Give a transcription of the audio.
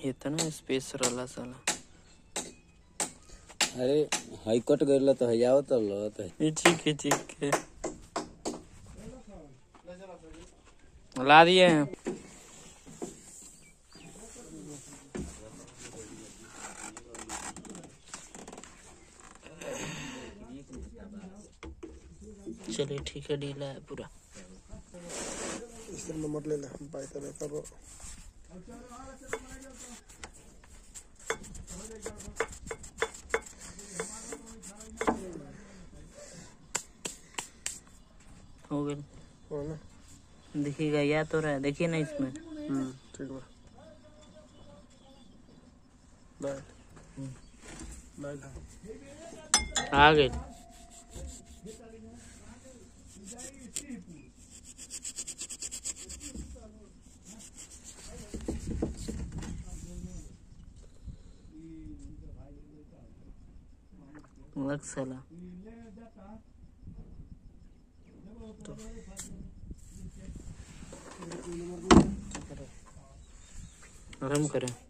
इतना स्पेस रहला साला। अरे हाई कट गइल तो हयाव तो लगत है। ठीक है ला दिए हैं। चलिए ठीक है, ढीला है पूरा। इस नंबर ले ले हम पाई तरह करो। हो गया हो ना, देखिएगा या तो रहा है, देखिए ना इसमें। ठीक है लाइट आ गए। लग साला आराम करें।